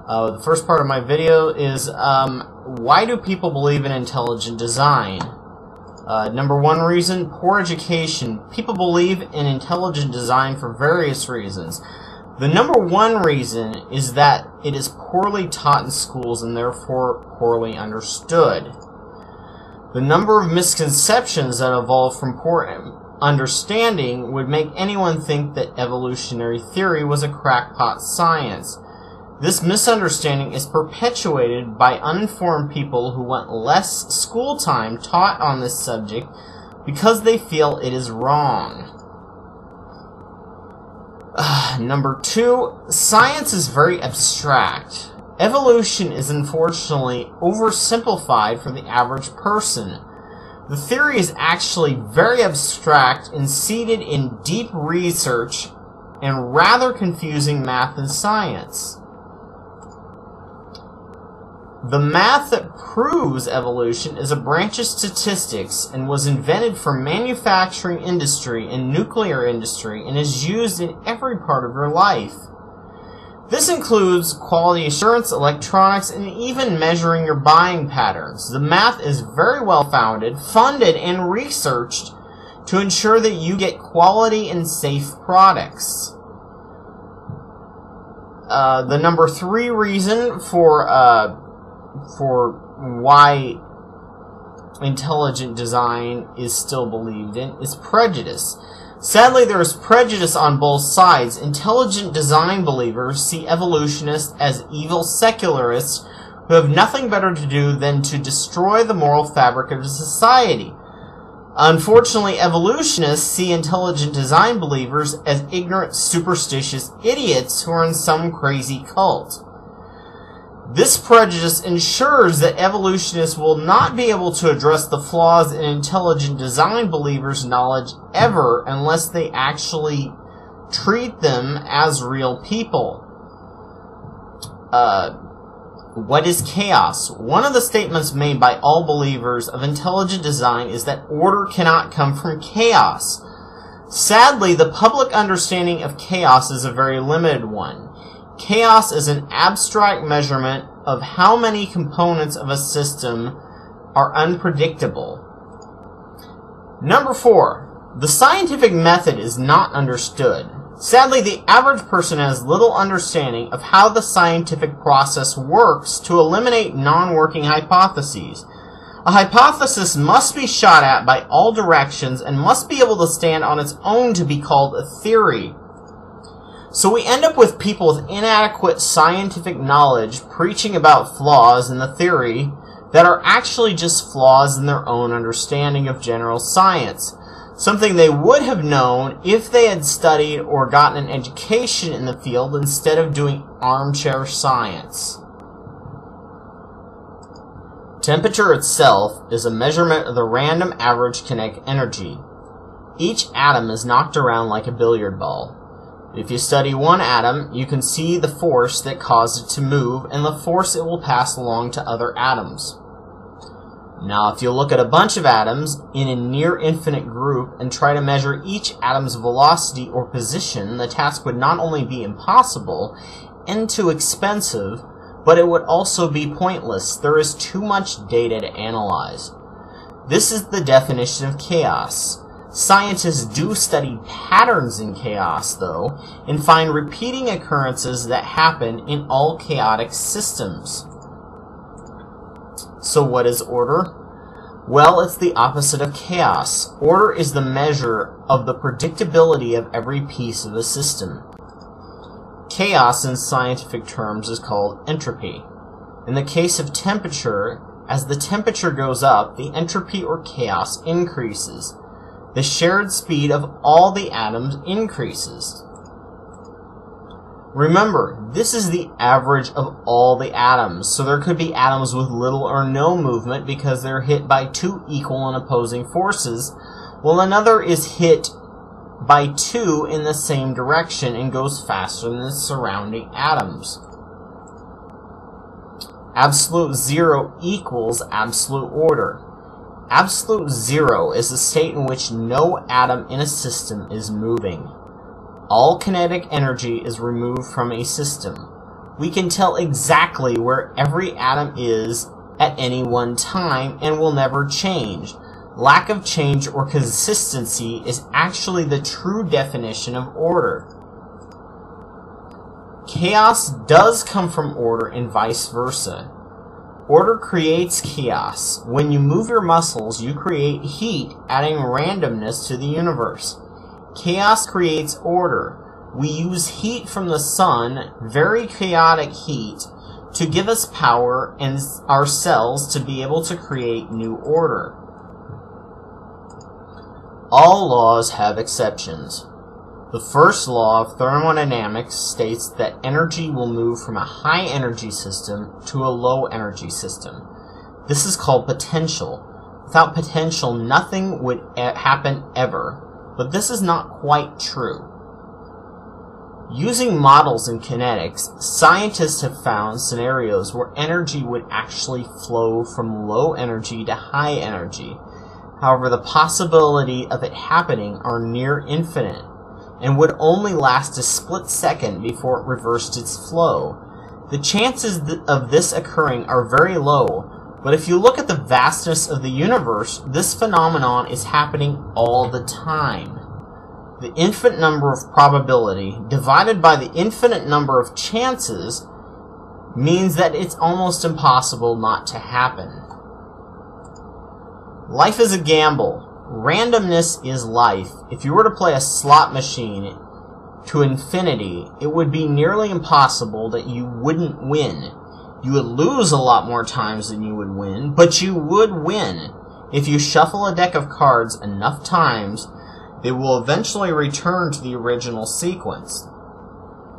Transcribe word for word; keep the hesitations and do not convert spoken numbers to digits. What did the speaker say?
Uh, the first part of my video is um, why do people believe in intelligent design? Uh, number one reason, poor education. People believe in intelligent design for various reasons. The number one reason is that it is poorly taught in schools and therefore poorly understood. The number of misconceptions that evolve from poor understanding would make anyone think that evolutionary theory was a crackpot science. This misunderstanding is perpetuated by uninformed people who want less school time taught on this subject because they feel it is wrong. Uh, number two, science is very abstract. Evolution is unfortunately oversimplified for the average person. The theory is actually very abstract and seated in deep research and rather confusing math and science. The math that proves evolution is a branch of statistics and was invented for manufacturing industry and nuclear industry and is used in every part of your life. This includes quality assurance, electronics, and even measuring your buying patterns. The math is very well founded, funded, and researched to ensure that you get quality and safe products. Uh, the number three reason for uh, for why intelligent design is still believed in is prejudice. Sadly, there is prejudice on both sides. Intelligent design believers see evolutionists as evil secularists who have nothing better to do than to destroy the moral fabric of society. Unfortunately, evolutionists see intelligent design believers as ignorant, superstitious idiots who are in some crazy cult. This prejudice ensures that evolutionists will not be able to address the flaws in intelligent design believers' knowledge ever unless they actually treat them as real people. Uh, what is chaos? One of the statements made by all believers of intelligent design is that order cannot come from chaos. Sadly, the public understanding of chaos is a very limited one. Chaos is an abstract measurement of how many components of a system are unpredictable. Number four, the scientific method is not understood. Sadly, the average person has little understanding of how the scientific process works to eliminate non-working hypotheses. A hypothesis must be shot at by all directions and must be able to stand on its own to be called a theory. So we end up with people with inadequate scientific knowledge preaching about flaws in the theory that are actually just flaws in their own understanding of general science, something they would have known if they had studied or gotten an education in the field instead of doing armchair science. Temperature itself is a measurement of the random average kinetic energy. Each atom is knocked around like a billiard ball. If you study one atom, you can see the force that caused it to move and the force it will pass along to other atoms. Now, if you look at a bunch of atoms in a near-infinite group and try to measure each atom's velocity or position, the task would not only be impossible and too expensive, but it would also be pointless. There is too much data to analyze. This is the definition of chaos. Scientists do study patterns in chaos, though, and find repeating occurrences that happen in all chaotic systems. So what is order? Well, it's the opposite of chaos. Order is the measure of the predictability of every piece of a system. Chaos, in scientific terms, is called entropy. In the case of temperature, as the temperature goes up, the entropy or chaos increases. The shared speed of all the atoms increases. Remember, this is the average of all the atoms, so there could be atoms with little or no movement because they're hit by two equal and opposing forces, while another is hit by two in the same direction and goes faster than the surrounding atoms. Absolute zero equals absolute order. Absolute zero is a state in which no atom in a system is moving. All kinetic energy is removed from a system. We can tell exactly where every atom is at any one time and will never change. Lack of change or consistency is actually the true definition of order. Chaos does come from order and vice versa. Order creates chaos. When you move your muscles, you create heat, adding randomness to the universe. Chaos creates order. We use heat from the sun, very chaotic heat, to give us power and our cells to be able to create new order. All laws have exceptions. The first law of thermodynamics states that energy will move from a high energy system to a low energy system. This is called potential. Without potential, nothing would happen ever, but this is not quite true. Using models in kinetics, scientists have found scenarios where energy would actually flow from low energy to high energy. However, the possibility of it happening are near infinite, and would only last a split second before it reversed its flow. The chances th- of this occurring are very low, but if you look at the vastness of the universe, this phenomenon is happening all the time. The infinite number of probability divided by the infinite number of chances means that it's almost impossible not to happen. Life is a gamble. Randomness is life. If you were to play a slot machine to infinity, it would be nearly impossible that you wouldn't win. You would lose a lot more times than you would win, but you would win. If you shuffle a deck of cards enough times, they will eventually return to the original sequence.